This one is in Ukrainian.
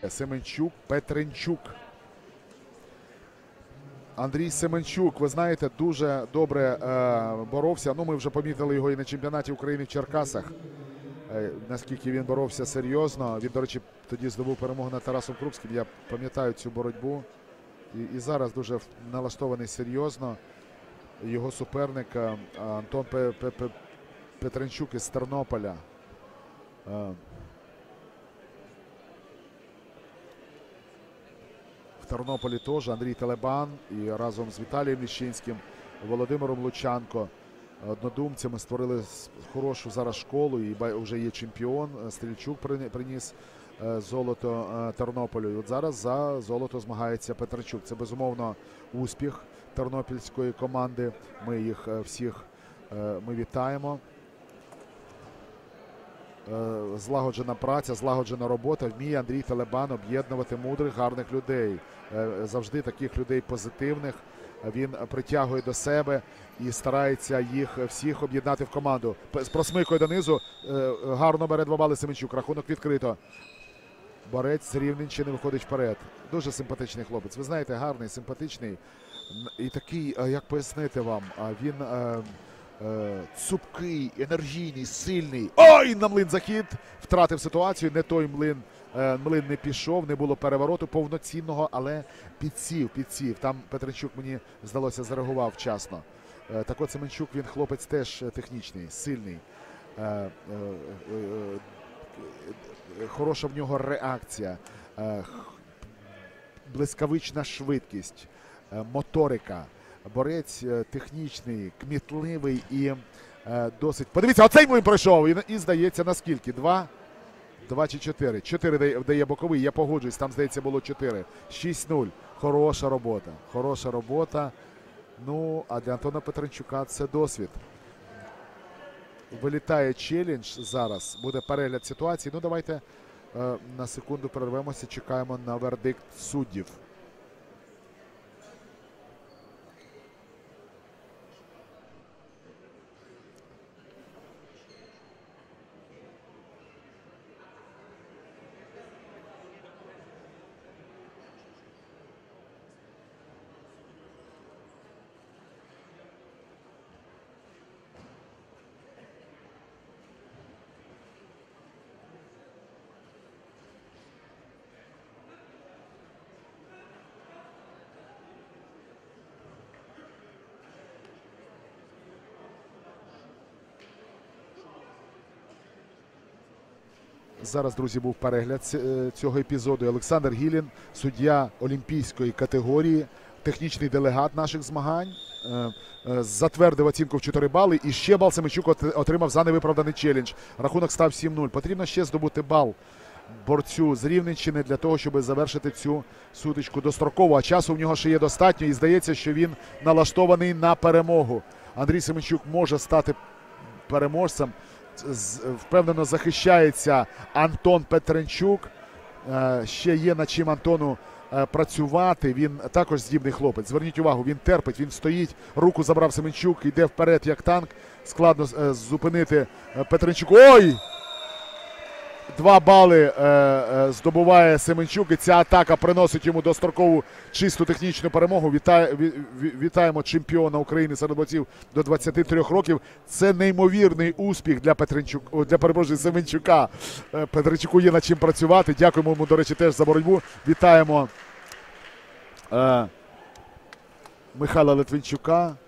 Семенчук, Петренчук. Андрій Семенчук, ви знаєте, дуже добре боровся. Ну, ми вже помітили його і на чемпіонаті України в Черкасах. Наскільки він боровся серйозно. Він, до речі, тоді здобув перемогу над Тарасом Крупським. Я пам'ятаю цю боротьбу. І зараз дуже налаштований серйозно. Його суперник Антон Петренчук із Тернополя. В Тернополі теж Андрій Телебан і разом з Віталієм Ліщинським, Володимиром Лучанко, однодумцями створили хорошу зараз школу і вже є чемпіон. Стрільчук приніс золото Тернополю. І от зараз за золото змагається Петренчук. Це, безумовно, успіх тернопільської команди. Ми їх всіх вітаємо. Злагоджена праця, злагоджена робота. Вміє Андрій Телебан об'єднувати мудрих, гарних людей. Завжди таких людей позитивних він притягує до себе і старається їх всіх об'єднати в команду. Просмикує донизу. Гарно бере 2 бали Семенчук. Рахунок відкрито. Борець з Рівненщини виходить вперед. Дуже симпатичний хлопець. Ви знаєте, гарний, симпатичний. І такий, як пояснити вам, він цупкий, енергійний, сильний. Ой, на млин захід. Втратив ситуацію. Не той млин. Млин не пішов, не було перевороту повноцінного, але підсів. Там Петренчук, мені здалося, зареагував вчасно. Так от Семенчук, він хлопець теж технічний, сильний. Хороша в нього реакція, блискавична швидкість, моторика. Борець технічний, кмітливий і досить... Подивіться, оцей млин пройшов і здається, наскільки? 2 чи 4? 4 дає боковий, я погоджуюсь, там, здається, було 4. 6-0. Хороша робота. Ну, а для Антона Петренчука це досвід. Вилітає челендж зараз, буде перегляд ситуації. Ну, давайте на секунду перервемося, чекаємо на вердикт суддів. Зараз, друзі, був перегляд цього епізоду. Олександр Гілін, суддя олімпійської категорії, технічний делегат наших змагань, затвердив оцінку в 4 бали. І ще бал Семенчук отримав за невиправданий челендж. Рахунок став 7-0. Потрібно ще здобути бал борцю з Рівненщини для того, щоб завершити цю сутичку достроково. А часу в нього ще є достатньо і здається, що він налаштований на перемогу. Андрій Семенчук може стати переможцем. Впевнено захищається Антон Петренчук. Ще є над чим Антону працювати. Він також здібний хлопець. Зверніть увагу, він терпить, він стоїть. Руку забрав Семенчук, йде вперед як танк. Складно зупинити Петренчуку. Ой! 2 бали здобуває Семенчук, і ця атака приносить йому дострокову чисту технічну перемогу. Вітаємо чемпіона України серед борців до 23 років. Це неймовірний успіх для Семенчука. Петренчуку є над чим працювати. Дякуємо йому, до речі, теж за боротьбу. Вітаємо Михайла Литвинчука.